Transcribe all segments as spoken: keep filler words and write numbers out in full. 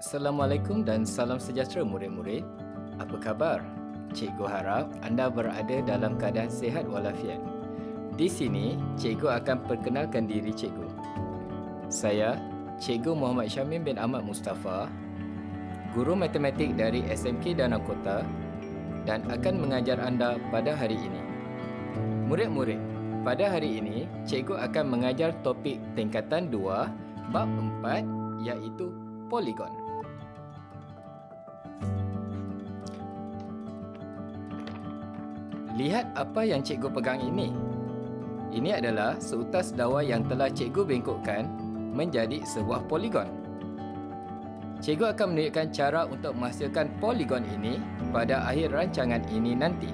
Assalamualaikum dan salam sejahtera murid-murid. Apa khabar? Cikgu harap anda berada dalam keadaan sihat walafiat. Di sini, cikgu akan perkenalkan diri cikgu. Saya, Cikgu Muhammad Syamim bin Ahmad Mustafa, guru matematik dari S M K Danau Kota dan akan mengajar anda pada hari ini. Murid-murid, pada hari ini, cikgu akan mengajar topik tingkatan dua, bab empat, iaitu poligon. Lihat apa yang cikgu pegang ini. Ini adalah seutas dawa yang telah cikgu bengkokkan menjadi sebuah poligon. Cikgu akan menunjukkan cara untuk menghasilkan poligon ini pada akhir rancangan ini nanti.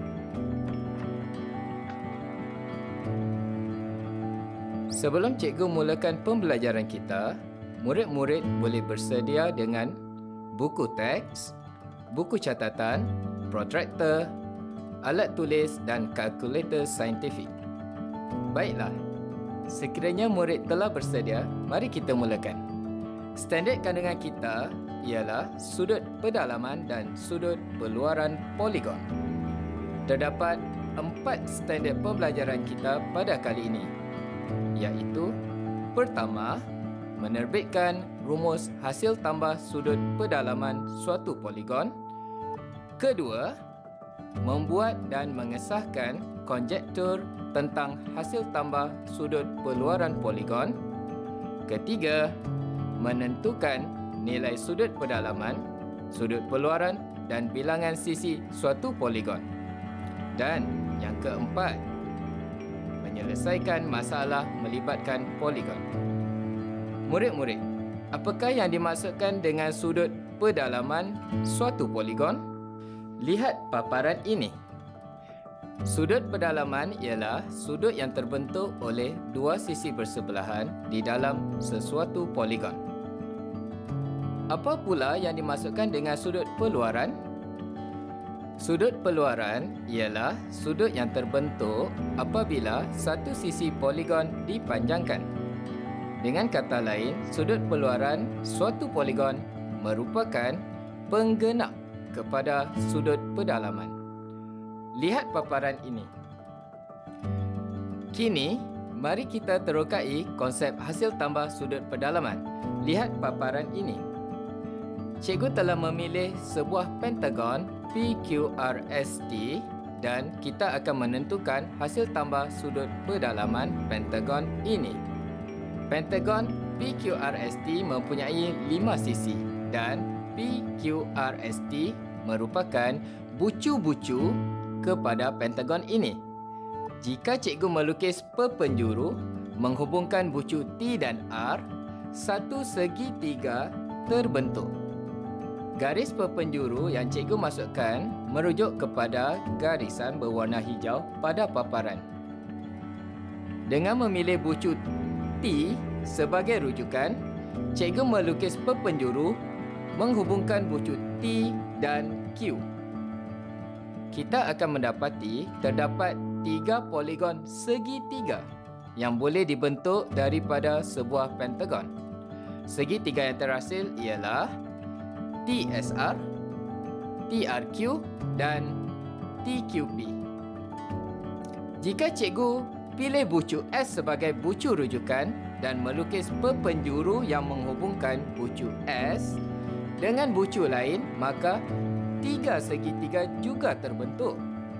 Sebelum cikgu mulakan pembelajaran kita, murid-murid boleh bersedia dengan buku teks, buku catatan, protractor, alat tulis dan kalkulator saintifik. Baiklah, sekiranya murid telah bersedia, mari kita mulakan. Standard kandungan kita ialah sudut pedalaman dan sudut peluaran poligon. Terdapat empat standard pembelajaran kita pada kali ini, iaitu pertama, menerbitkan rumus hasil tambah sudut pedalaman suatu poligon. Kedua, membuat dan mengesahkan konjektur tentang hasil tambah sudut peluaran poligon. Ketiga, menentukan nilai sudut pedalaman, sudut peluaran dan bilangan sisi suatu poligon. Dan yang keempat, menyelesaikan masalah melibatkan poligon. Murid-murid, apakah yang dimaksudkan dengan sudut pedalaman suatu poligon? Lihat paparan ini. Sudut pedalaman ialah sudut yang terbentuk oleh dua sisi bersebelahan di dalam sesuatu poligon. Apa pula yang dimaksudkan dengan sudut peluaran? Sudut peluaran ialah sudut yang terbentuk apabila satu sisi poligon dipanjangkan. Dengan kata lain, sudut peluaran suatu poligon merupakan penggenap kepada sudut pedalaman. Lihat paparan ini. Kini, mari kita terokai konsep hasil tambah sudut pedalaman. Lihat paparan ini. Cikgu telah memilih sebuah pentagon P Q R S T dan kita akan menentukan hasil tambah sudut pedalaman pentagon ini. Pentagon P Q R S T mempunyai lima sisi dan P Q R S T merupakan bucu-bucu kepada pentagon ini. Jika cikgu melukis perpenjuru menghubungkan bucu T dan R, satu segitiga terbentuk. Garis perpenjuru yang cikgu masukkan merujuk kepada garisan berwarna hijau pada paparan. Dengan memilih bucu T sebagai rujukan, cikgu melukis perpenjuru menghubungkan bucu T dan Q. Kita akan mendapati terdapat tiga poligon segitiga yang boleh dibentuk daripada sebuah pentagon. Segitiga yang terhasil ialah T S R, T R Q dan T Q P. Jika cikgu pilih bucu S sebagai bucu rujukan dan melukis perpenjuru yang menghubungkan bucu S dengan bucu lain, maka tiga segitiga juga terbentuk.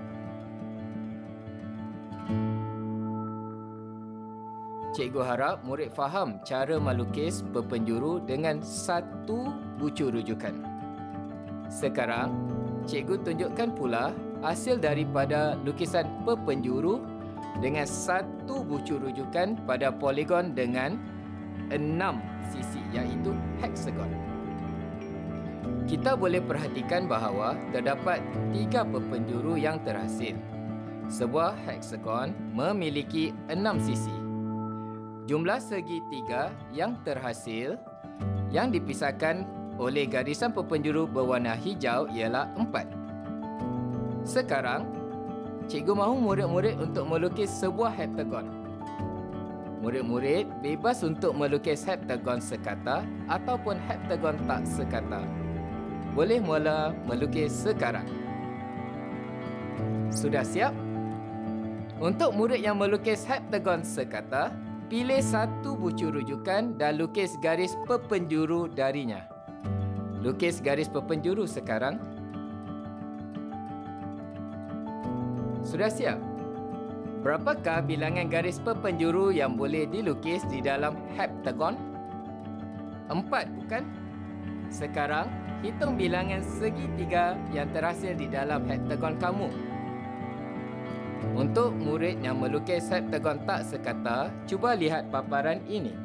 Cikgu harap murid faham cara melukis perpenjuru dengan satu bucu rujukan. Sekarang, cikgu tunjukkan pula hasil daripada lukisan perpenjuru dengan satu bucu rujukan pada poligon dengan enam sisi, iaitu heksagon. Kita boleh perhatikan bahawa terdapat tiga perpenjuru yang terhasil. Sebuah heksagon memiliki enam sisi. Jumlah segitiga yang terhasil yang dipisahkan oleh garisan perpenjuru berwarna hijau ialah empat. Sekarang, cikgu mahu murid-murid untuk melukis sebuah heptagon. Murid-murid bebas untuk melukis heptagon sekata ataupun heptagon tak sekata. Boleh mula melukis sekarang. Sudah siap? Untuk murid yang melukis heptagon sekata, pilih satu bucu rujukan dan lukis garis perpenjuru darinya. Lukis garis perpenjuru sekarang. Sudah siap? Berapakah bilangan garis perpenjuru yang boleh dilukis di dalam heptagon? Empat, bukan? Sekarang, hitung bilangan segitiga yang terhasil di dalam heptagon kamu. Untuk murid yang melukis heptagon tak sekata, cuba lihat paparan ini.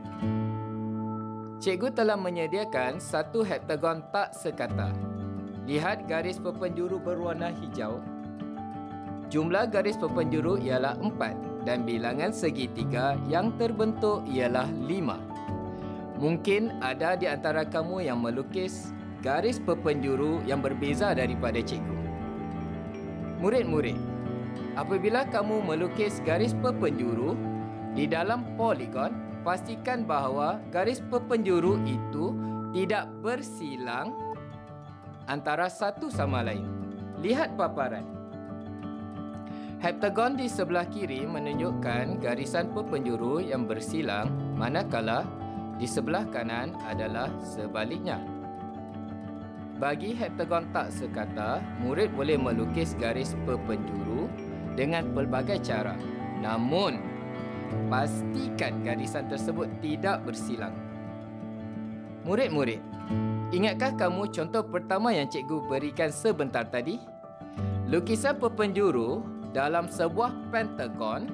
Cikgu telah menyediakan satu heptagon tak sekata. Lihat garis perpenjuru berwarna hijau. Jumlah garis perpenjuru ialah empat dan bilangan segitiga yang terbentuk ialah lima. Mungkin ada di antara kamu yang melukis garis perpenjuru yang berbeza daripada cikgu. Murid-murid, apabila kamu melukis garis perpenjuru di dalam poligon, pastikan bahawa garis perpenjuru itu tidak bersilang antara satu sama lain. Lihat paparan. Heptagon di sebelah kiri menunjukkan garisan perpenjuru yang bersilang, manakala di sebelah kanan adalah sebaliknya. Bagi heptagon tak sekata, murid boleh melukis garis perpenjuru dengan pelbagai cara. Namun, pastikan garisan tersebut tidak bersilang. Murid-murid, ingatkah kamu contoh pertama yang cikgu berikan sebentar tadi? Lukisan perpenjuru dalam sebuah pentagon.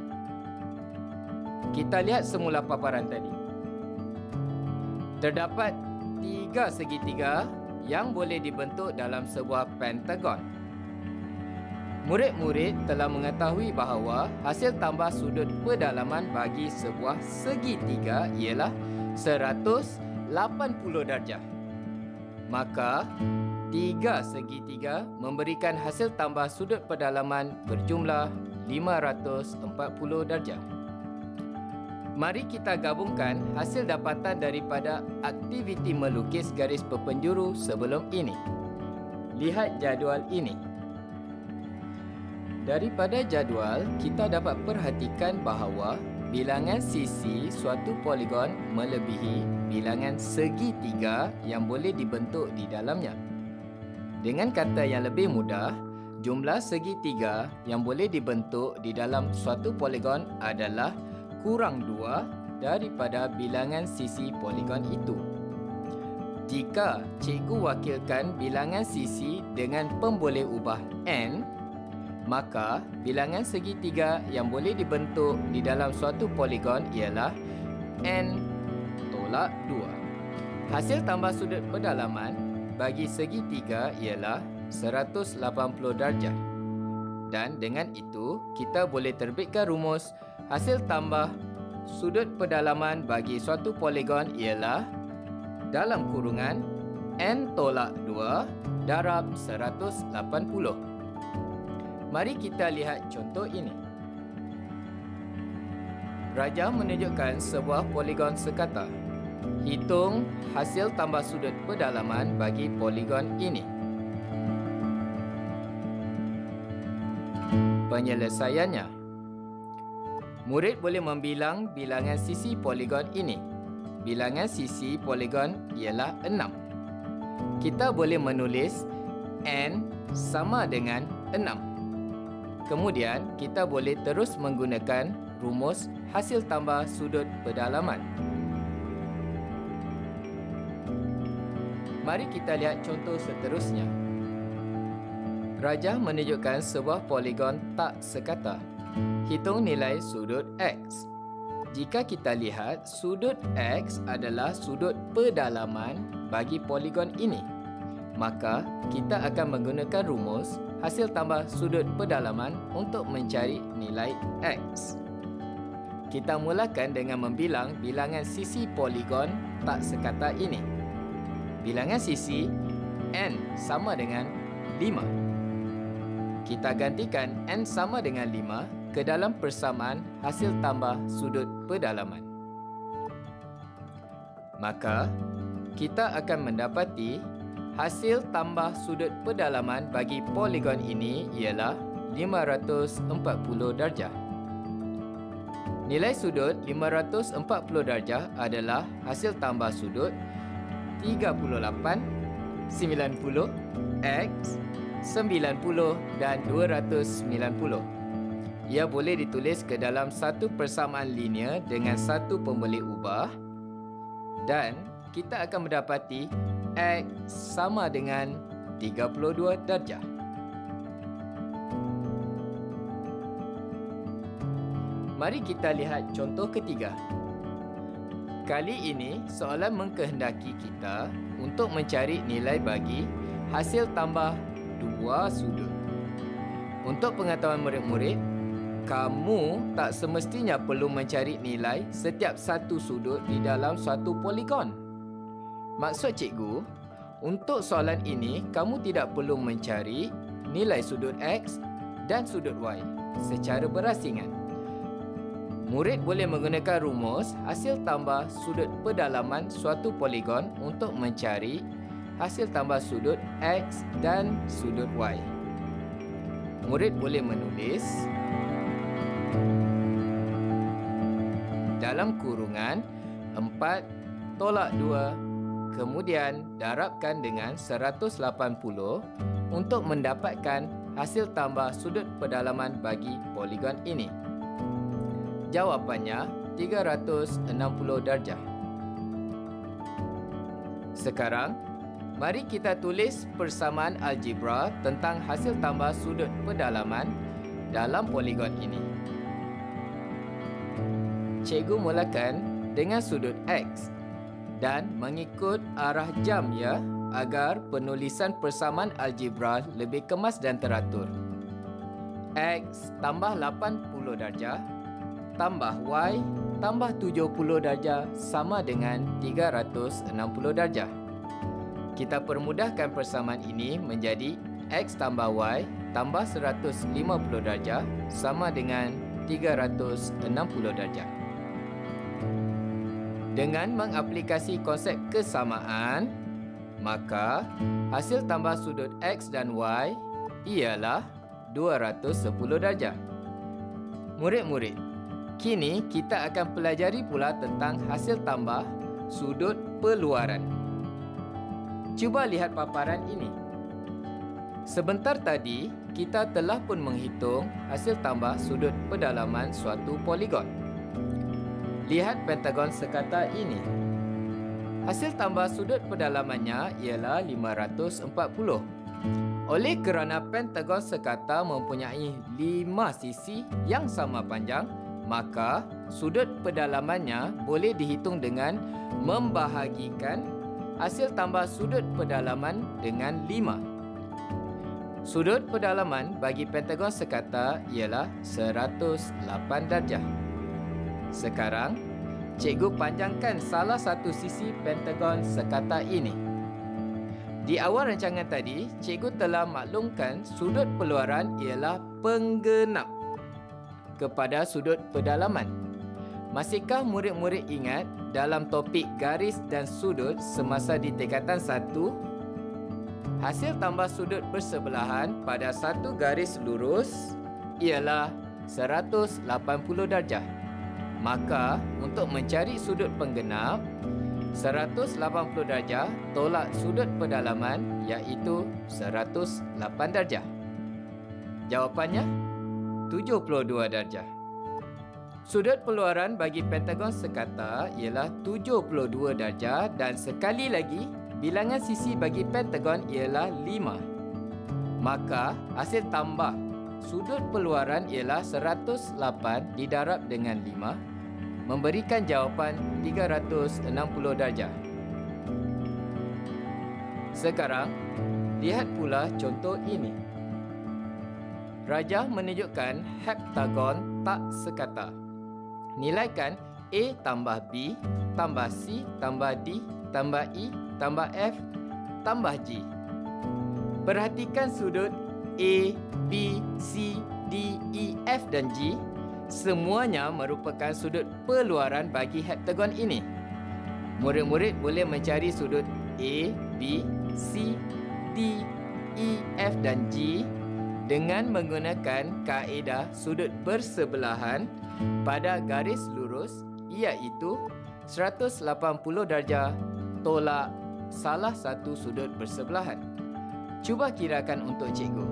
Kita lihat semula paparan tadi. Terdapat tiga segitiga yang boleh dibentuk dalam sebuah pentagon. Murid-murid telah mengetahui bahawa hasil tambah sudut pedalaman bagi sebuah segitiga ialah seratus lapan puluh darjah. Maka, tiga segitiga memberikan hasil tambah sudut pedalaman berjumlah lima ratus empat puluh darjah. Mari kita gabungkan hasil dapatan daripada aktiviti melukis garis perpenjuru sebelum ini. Lihat jadual ini. Daripada jadual, kita dapat perhatikan bahawa bilangan sisi suatu poligon melebihi bilangan segitiga yang boleh dibentuk di dalamnya. Dengan kata yang lebih mudah, jumlah segitiga yang boleh dibentuk di dalam suatu poligon adalah kurang dua daripada bilangan sisi poligon itu. Jika cikgu wakilkan bilangan sisi dengan pemboleh ubah n, maka bilangan segitiga yang boleh dibentuk di dalam suatu poligon ialah n tolak dua. Hasil tambah sudut pedalaman bagi segitiga ialah seratus lapan puluh darjah. Dan dengan itu, kita boleh terbitkan rumus hasil tambah sudut pedalaman bagi suatu poligon ialah dalam kurungan n tolak dua darab seratus lapan puluh. Mari kita lihat contoh ini. Raja menunjukkan sebuah poligon sekata. Hitung hasil tambah sudut pedalaman bagi poligon ini. Penyelesaiannya. Murid boleh membilang bilangan sisi poligon ini. Bilangan sisi poligon ialah enam. Kita boleh menulis n sama dengan enam. Kemudian, kita boleh terus menggunakan rumus hasil tambah sudut pedalaman. Mari kita lihat contoh seterusnya. Raja menunjukkan sebuah poligon tak sekata. Hitung nilai sudut X. Jika kita lihat, sudut X adalah sudut pedalaman bagi poligon ini, maka kita akan menggunakan rumus hasil tambah sudut pedalaman untuk mencari nilai X. Kita mulakan dengan membilang bilangan sisi poligon tak sekata ini. Bilangan sisi n sama dengan lima. Kita gantikan n sama dengan lima ke dalam persamaan hasil tambah sudut pedalaman. Maka, kita akan mendapati hasil tambah sudut pedalaman bagi poligon ini ialah lima ratus empat puluh darjah. Nilai sudut lima ratus empat puluh darjah adalah hasil tambah sudut tiga puluh lapan, sembilan puluh, X, sembilan puluh dan dua ratus sembilan puluh. Ia boleh ditulis ke dalam satu persamaan linear dengan satu pembeli ubah dan kita akan mendapati X sama dengan tiga puluh dua darjah. Mari kita lihat contoh ketiga. Kali ini, soalan mengkehendaki kita untuk mencari nilai bagi hasil tambah dua sudut. Untuk pengetahuan murid-murid, kamu tak semestinya perlu mencari nilai setiap satu sudut di dalam suatu poligon. Maksud cikgu, untuk soalan ini, kamu tidak perlu mencari nilai sudut X dan sudut Y secara berasingan. Murid boleh menggunakan rumus hasil tambah sudut pedalaman suatu poligon untuk mencari hasil tambah sudut X dan sudut Y. Murid boleh menulis dalam kurungan empat tolak dua, kemudian darabkan dengan seratus lapan puluh untuk mendapatkan hasil tambah sudut pedalaman bagi poligon ini. Jawapannya tiga ratus enam puluh darjah. Sekarang, mari kita tulis persamaan algebra tentang hasil tambah sudut pedalaman dalam poligon ini. Cikgu mulakan dengan sudut X dan mengikut arah jam ya agar penulisan persamaan algebra lebih kemas dan teratur. X tambah lapan puluh darjah tambah Y tambah tujuh puluh darjah sama dengan tiga ratus enam puluh darjah. Kita permudahkan persamaan ini menjadi X tambah Y tambah seratus lima puluh darjah sama dengan tiga ratus enam puluh darjah. Dengan mengaplikasi konsep kesamaan, maka hasil tambah sudut X dan Y ialah dua ratus sepuluh darjah. Murid-murid, kini kita akan pelajari pula tentang hasil tambah sudut peluaran. Cuba lihat paparan ini. Sebentar tadi, kita telah pun menghitung hasil tambah sudut pedalaman suatu poligon. Lihat pentagon sekata ini. Hasil tambah sudut pedalamannya ialah lima ratus empat puluh. Oleh kerana pentagon sekata mempunyai lima sisi yang sama panjang, maka sudut pedalamannya boleh dihitung dengan membahagikan hasil tambah sudut pedalaman dengan lima. Sudut pedalaman bagi pentagon sekata ialah seratus lapan darjah. Sekarang, cikgu panjangkan salah satu sisi pentagon sekata ini. Di awal rancangan tadi, cikgu telah maklumkan sudut peluaran ialah penggenap kepada sudut pedalaman. Masihkah murid-murid ingat dalam topik garis dan sudut semasa di tingkatan satu? Hasil tambah sudut bersebelahan pada satu garis lurus ialah seratus lapan puluh darjah. Maka, untuk mencari sudut penggenap, seratus lapan puluh darjah tolak sudut pedalaman iaitu seratus lapan darjah. Jawapannya tujuh puluh dua darjah. Sudut peluaran bagi pentagon sekata ialah tujuh puluh dua darjah dan sekali lagi bilangan sisi bagi pentagon ialah lima. Maka hasil tambah sudut peluaran ialah seratus lapan didarab dengan lima memberikan jawapan tiga ratus enam puluh darjah. Sekarang, lihat pula contoh ini. Rajah menunjukkan heptagon tak sekata. Nilaikan A tambah B tambah C tambah D tambah E tambah F tambah G. Perhatikan sudut A, B, C, D, E, F dan G semuanya merupakan sudut peluaran bagi heptagon ini. Murid-murid boleh mencari sudut A, B, C, D, E, F dan G dengan menggunakan kaedah sudut bersebelahan pada garis lurus, iaitu seratus lapan puluh darjah tolak salah satu sudut bersebelahan. Cuba kirakan untuk cikgu.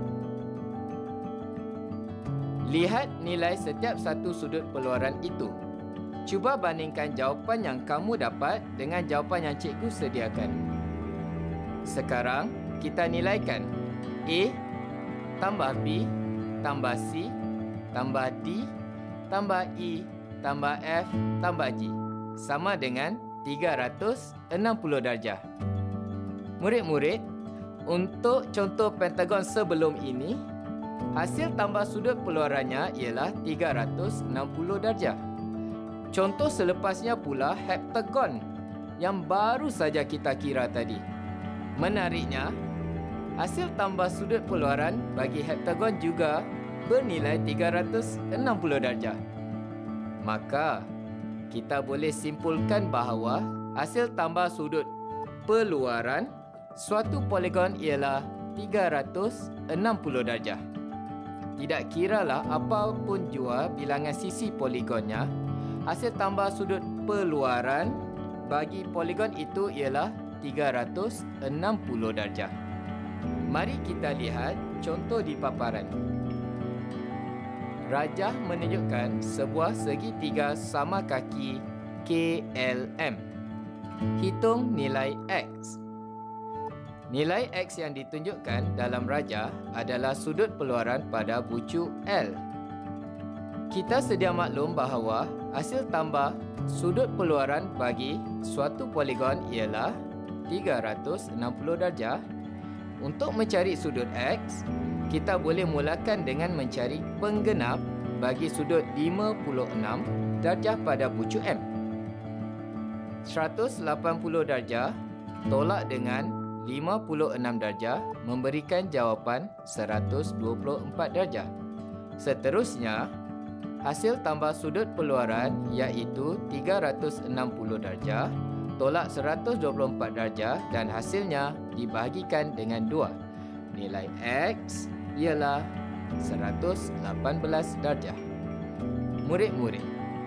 Lihat nilai setiap satu sudut peluaran itu. Cuba bandingkan jawapan yang kamu dapat dengan jawapan yang cikgu sediakan. Sekarang, kita nilaikan A tambah B tambah C tambah D tambah E tambah F tambah G sama dengan tiga ratus enam puluh darjah. Murid-murid, untuk contoh pentagon sebelum ini, hasil tambah sudut peluarannya ialah tiga ratus enam puluh darjah. Contoh selepasnya pula heptagon yang baru saja kita kira tadi. Menariknya, hasil tambah sudut peluaran bagi heptagon juga bernilai tiga ratus enam puluh darjah. Maka, kita boleh simpulkan bahawa hasil tambah sudut peluaran suatu poligon ialah tiga ratus enam puluh darjah. Tidak kiralah apapun jua bilangan sisi poligonnya, hasil tambah sudut peluaran bagi poligon itu ialah tiga ratus enam puluh darjah. Mari kita lihat contoh di paparan. Rajah menunjukkan sebuah segitiga sama kaki K L M. Hitung nilai X. Nilai X yang ditunjukkan dalam rajah adalah sudut peluaran pada bucu L. Kita sedia maklum bahawa hasil tambah sudut peluaran bagi suatu poligon ialah tiga ratus enam puluh darjah. Untuk mencari sudut X, kita boleh mulakan dengan mencari penggenap bagi sudut lima puluh enam darjah pada bucu M. seratus lapan puluh darjah tolak dengan lima puluh enam darjah memberikan jawapan seratus dua puluh empat darjah. Seterusnya, hasil tambah sudut peluaran iaitu tiga ratus enam puluh darjah tolak seratus dua puluh empat darjah dan hasilnya dibahagikan dengan dua. Nilai X ialah seratus lapan belas darjah. Murid-murid,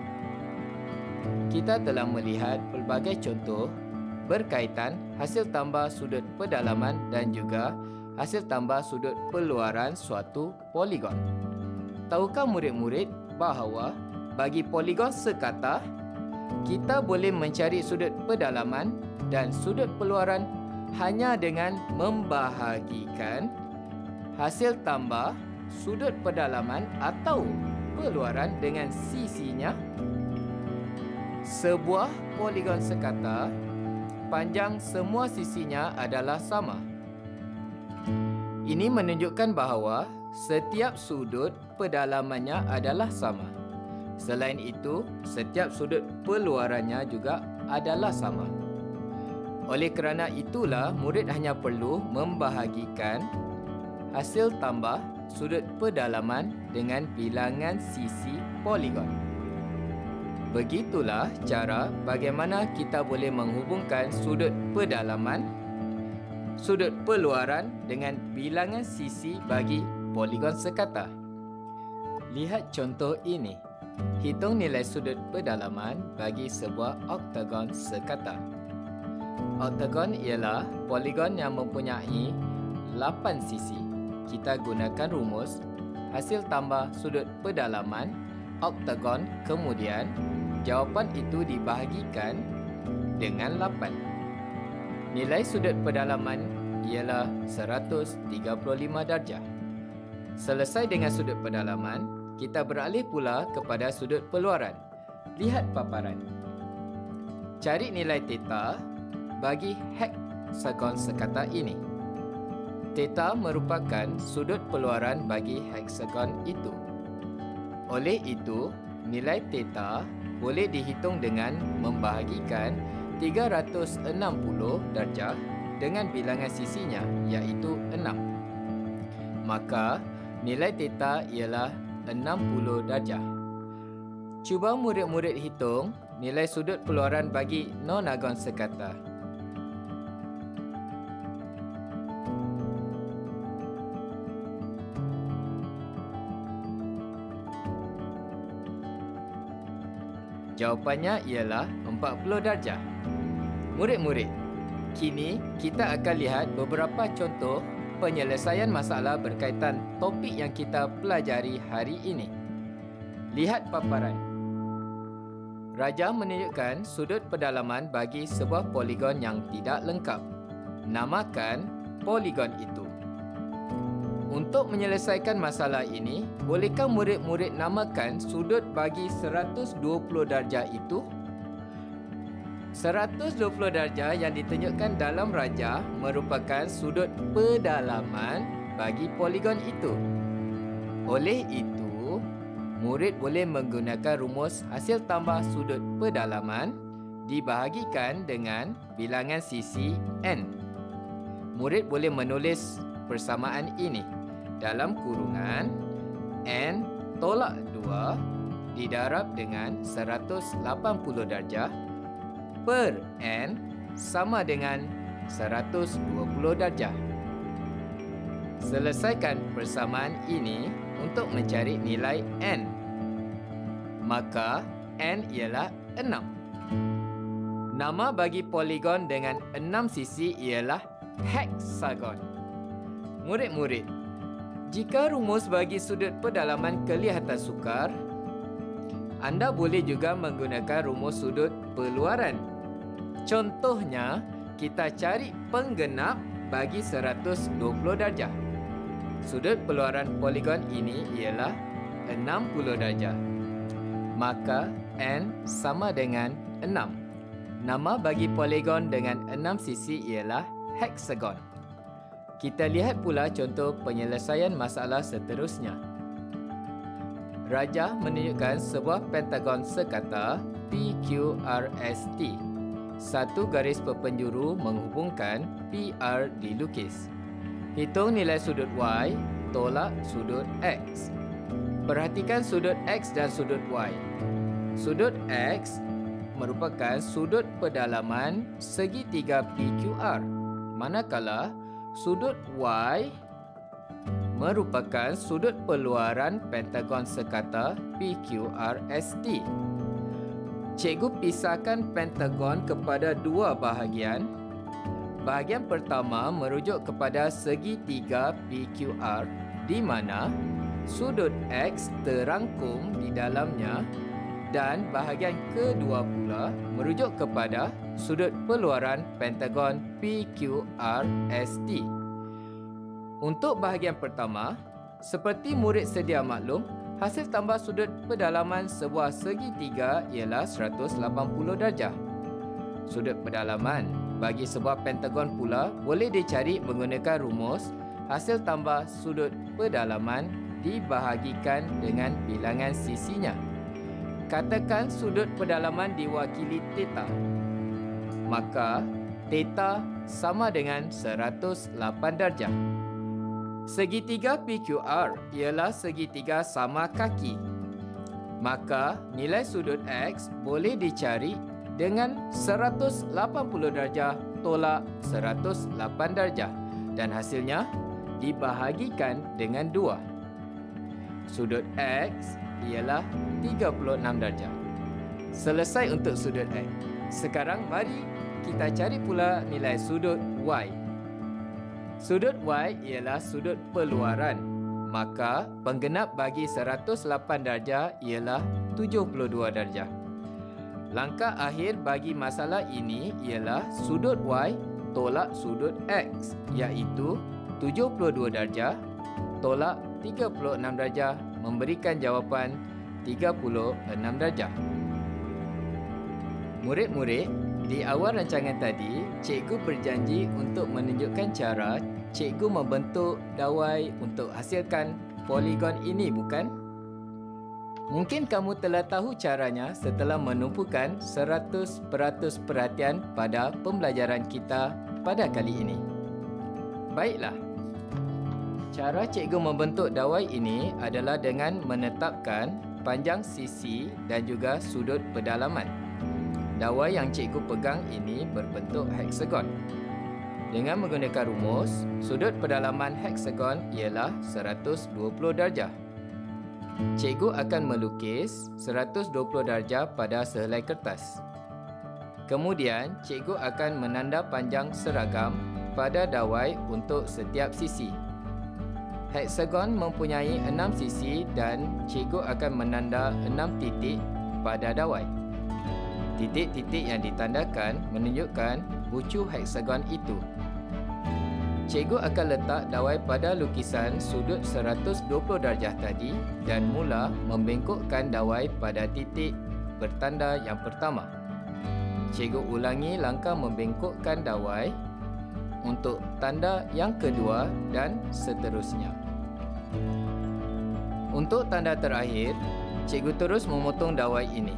kita telah melihat pelbagai contoh berkaitan hasil tambah sudut pedalaman dan juga hasil tambah sudut peluaran suatu poligon. Tahukah murid-murid bahawa bagi poligon sekata, kita boleh mencari sudut pedalaman dan sudut peluaran hanya dengan membahagikan hasil tambah sudut pedalaman atau peluaran dengan sisinya? Sebuah poligon sekata, panjang semua sisinya adalah sama. Ini menunjukkan bahawa setiap sudut pedalamannya adalah sama. Selain itu, setiap sudut peluarannya juga adalah sama. Oleh kerana itulah, murid hanya perlu membahagikan hasil tambah sudut pedalaman dengan bilangan sisi poligon. Begitulah cara bagaimana kita boleh menghubungkan sudut pedalaman, sudut peluaran dengan bilangan sisi bagi poligon sekata. Lihat contoh ini. Hitung nilai sudut pedalaman bagi sebuah oktagon sekata. Oktagon ialah poligon yang mempunyai lapan sisi. Kita gunakan rumus hasil tambah sudut pedalaman oktagon, kemudian jawapan itu dibahagikan dengan lapan. Nilai sudut pedalaman ialah seratus tiga puluh lima darjah. Selesai dengan sudut pedalaman, kita beralih pula kepada sudut peluaran. Lihat paparan. Cari nilai theta bagi heksagon sekata ini. Theta merupakan sudut peluaran bagi heksagon itu. Oleh itu, nilai theta boleh dihitung dengan membahagikan tiga ratus enam puluh darjah dengan bilangan sisinya iaitu enam. Maka, nilai theta ialah enam puluh darjah. Cuba murid-murid hitung nilai sudut peluaran bagi nonagon sekata. Jawapannya ialah empat puluh darjah. Murid-murid, kini kita akan lihat beberapa contoh penyelesaian masalah berkaitan topik yang kita pelajari hari ini. Lihat paparan. Raja menunjukkan sudut pedalaman bagi sebuah poligon yang tidak lengkap. Namakan poligon itu. Untuk menyelesaikan masalah ini, bolehkah murid-murid namakan sudut bagi seratus dua puluh darjah itu? seratus dua puluh darjah yang ditunjukkan dalam raja merupakan sudut pedalaman bagi poligon itu. Oleh itu, murid boleh menggunakan rumus hasil tambah sudut pedalaman dibahagikan dengan bilangan sisi n. Murid boleh menulis persamaan ini dalam kurungan n tolak dua didarab dengan seratus lapan puluh darjah per n sama dengan seratus dua puluh darjah. Selesaikan persamaan ini untuk mencari nilai n. Maka n ialah enam. Nama bagi poligon dengan enam sisi ialah heksagon. Murid-murid, jika rumus bagi sudut pedalaman kelihatan sukar, anda boleh juga menggunakan rumus sudut peluaran. Contohnya, kita cari penggenap bagi seratus dua puluh darjah. Sudut peluaran poligon ini ialah enam puluh darjah. Maka n sama dengan enam. Nama bagi poligon dengan enam sisi ialah heksagon. Kita lihat pula contoh penyelesaian masalah seterusnya. Raja menunjukkan sebuah pentagon sekata P Q R S T. Satu garis perpenjuru menghubungkan P R dilukis. Hitung nilai sudut Y tolak sudut X. Perhatikan sudut X dan sudut Y. Sudut X merupakan sudut pedalaman segitiga P Q R, manakala sudut Y merupakan sudut peluaran pentagon sekata P Q R S T. Cikgu pisahkan pentagon kepada dua bahagian. Bahagian pertama merujuk kepada segitiga P Q R di mana sudut X terangkum di dalamnya, dan bahagian kedua pula merujuk kepada sudut peluaran pentagon P Q R S T. Untuk bahagian pertama, seperti murid sedia maklum, hasil tambah sudut pedalaman sebuah segitiga ialah seratus lapan puluh darjah. Sudut pedalaman bagi sebuah pentagon pula boleh dicari menggunakan rumus hasil tambah sudut pedalaman dibahagikan dengan bilangan sisinya. Katakan sudut pedalaman diwakili theta. Maka theta sama dengan seratus lapan darjah. Segitiga P Q R ialah segitiga sama kaki. Maka nilai sudut X boleh dicari dengan seratus lapan puluh darjah tolak seratus lapan darjah, dan hasilnya dibahagikan dengan dua. Sudut X ialah tiga puluh enam darjah. Selesai untuk sudut X. Sekarang mari kita cari pula nilai sudut Y. Sudut Y ialah sudut peluaran. Maka penggenap bagi seratus lapan darjah ialah tujuh puluh dua darjah. Langkah akhir bagi masalah ini ialah sudut Y tolak sudut X, iaitu tujuh puluh dua darjah tolak tiga puluh enam darjah memberikan jawapan tiga puluh enam darjah. Murid-murid, di awal rancangan tadi, cikgu berjanji untuk menunjukkan cara cikgu membentuk dawai untuk hasilkan poligon ini, bukan? Mungkin kamu telah tahu caranya setelah menumpukan seratus peratus perhatian pada pembelajaran kita pada kali ini. Baiklah. Cara cikgu membentuk dawai ini adalah dengan menetapkan panjang sisi dan juga sudut pedalaman. Dawai yang cikgu pegang ini berbentuk heksagon. Dengan menggunakan rumus, sudut pedalaman heksagon ialah seratus dua puluh darjah. Cikgu akan melukis seratus dua puluh darjah pada sehelai kertas. Kemudian, cikgu akan menanda panjang seragam pada dawai untuk setiap sisi. Heksagon mempunyai enam sisi dan cikgu akan menanda enam titik pada dawai. Titik-titik yang ditandakan menunjukkan bucu heksagon itu. Cikgu akan letak dawai pada lukisan sudut seratus dua puluh darjah tadi dan mula membengkokkan dawai pada titik bertanda yang pertama. Cikgu ulangi langkah membengkokkan dawai untuk tanda yang kedua dan seterusnya. Untuk tanda terakhir, cikgu terus memotong dawai ini.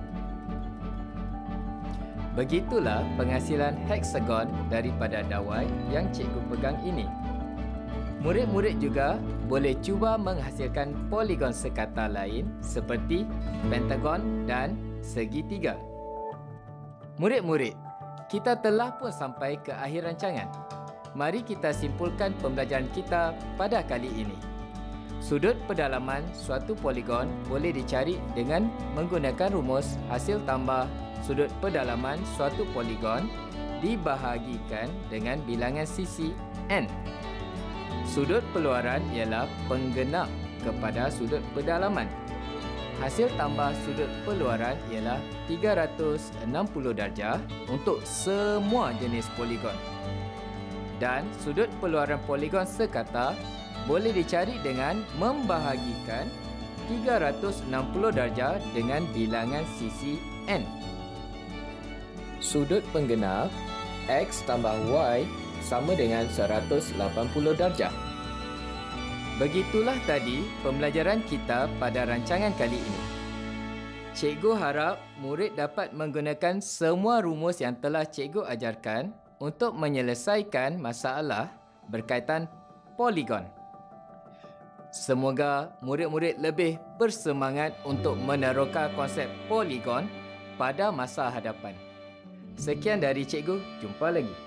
Begitulah penghasilan heksagon daripada dawai yang cikgu pegang ini. Murid-murid juga boleh cuba menghasilkan poligon sekata lain seperti pentagon dan segitiga. Murid-murid, kita telah pun sampai ke akhir rancangan. Mari kita simpulkan pembelajaran kita pada kali ini. Sudut pedalaman suatu poligon boleh dicari dengan menggunakan rumus hasil tambah sudut pedalaman suatu poligon dibahagikan dengan bilangan sisi n. Sudut peluaran ialah penggenap kepada sudut pedalaman. Hasil tambah sudut peluaran ialah tiga ratus enam puluh darjah untuk semua jenis poligon. Dan sudut peluaran poligon sekata boleh dicari dengan membahagikan tiga ratus enam puluh darjah dengan bilangan sisi n. Sudut penggenap x tambah y sama dengan seratus lapan puluh darjah. Begitulah tadi pembelajaran kita pada rancangan kali ini. Cikgu harap murid dapat menggunakan semua rumus yang telah cikgu ajarkan untuk menyelesaikan masalah berkaitan poligon. Semoga murid-murid lebih bersemangat untuk meneroka konsep poligon pada masa hadapan. Sekian dari cikgu, jumpa lagi.